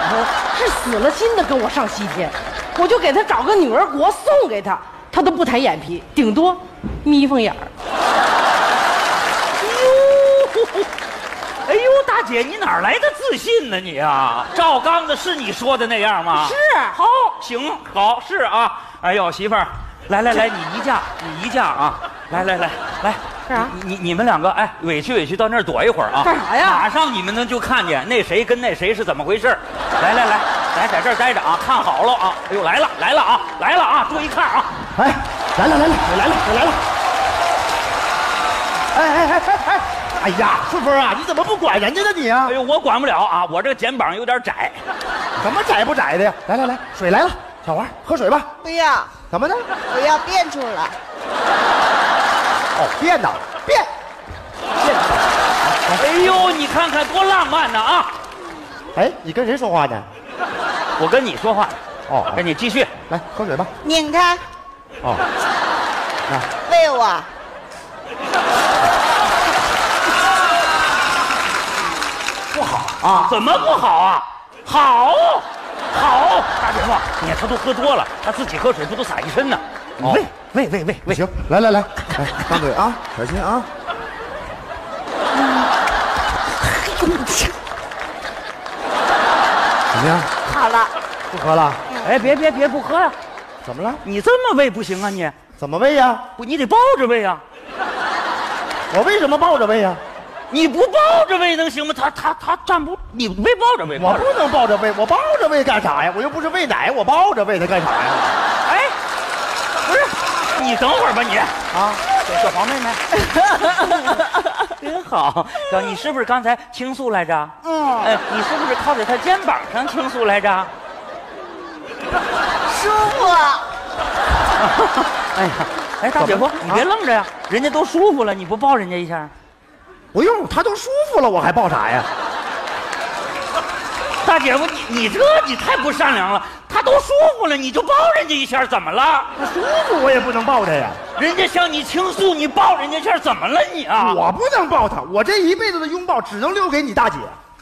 头是死了心的跟我上西天，我就给他找个女儿国送给他，他都不抬眼皮，顶多眯缝眼儿。 哎呦，大姐，你哪来的自信呢你啊？赵刚子是你说的那样吗？ 是。 好，行，好，是啊。哎呦，媳妇儿，来，你移驾啊！来， 干啥？ 你们两个，哎，委屈到那儿躲一会儿啊！ 干啥呀？ 马上你们能就看见那谁跟那谁是怎么回事。来，咱在这儿待着啊，看好了啊！哎呦，来了啊！注意看啊！ 哎，来了，我来了！哎！哎呀，顺风啊，你怎么不管人家呢你啊？ 哎呦，我管不了啊，我这个肩膀有点窄。 怎么窄不窄的呀？来，水来了，小花喝水吧。 不要， 怎么呢？ 我要变出来。 哦，变呐，变。 哎呦，你看看多浪漫呢啊！ 哎，你跟谁说话呢？ 我跟你说话。 哦， 跟你继续来喝水吧。 拧开。 哦， 喂我。 不好啊？怎么不好啊？好，大姐夫，你看他都喝多了，他自己喝水不都洒一身呢？喂， 行，来，张嘴啊，小心啊。怎么样？ 好了。 不喝了？ 哎，别不喝呀！ 怎么了？ 你这么喂不行啊你！ 怎么喂呀？ 不，你得抱着喂呀！ 我为什么抱着喂呀？ 你不抱着喂能行吗？他站不，你喂抱着喂。 我不能抱着喂，我抱着喂干啥呀？我又不是喂奶，我抱着喂它干啥呀？ 哎，不是，你等会儿吧你啊，小黄妹妹，真好。你是不是刚才倾诉来着？你是不是靠在他肩膀上倾诉来着？ 舒服。 哎呀，哎，大姐夫，你别愣着呀，人家都舒服了，你不抱人家一下？ 不用，他都舒服了，我还抱啥呀？ 大姐夫，你太不善良了。他都舒服了，你就抱人家一下，怎么了？ 他舒服我也不能抱他呀。 人家向你倾诉，你抱人家一下，怎么了你啊？ 我不能抱他，我这一辈子的拥抱只能留给你大姐。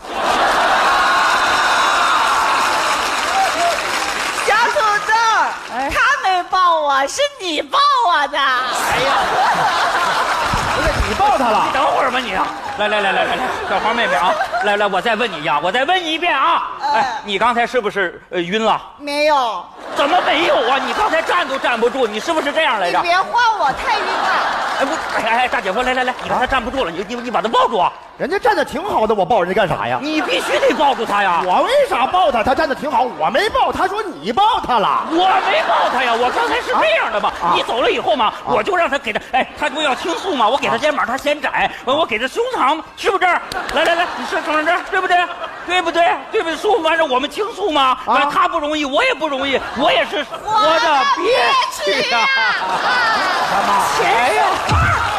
小土豆，他没抱我，是你抱我的。 哎呀， 不是你抱他了？ 你等会儿吧你啊！来，小黄妹妹啊，来，我再问你一遍啊！哎，你刚才是不是晕了？ 没有。 怎么没有啊？你刚才站都站不住，你是不是这样来着？ 你别晃我，太晕了。 哎不，哎，大姐夫，来，你刚才站不住了，你把他抱住啊！ 人家站得挺好的，我抱人家干啥呀？ 你必须得抱住他呀！ 我为啥抱他？他站得挺好，我没抱。他说你抱他了， 我没抱他呀！我刚才是这样的嘛。你走了以后嘛，我就让他给他，哎，他不要倾诉嘛，我给他肩膀，他嫌窄，我给他胸膛，是不是？来，你是从这儿，对不对？对不对？舒服，完事我们倾诉嘛。他不容易，我也不容易，我也是活着憋屈呀！ 钱呀！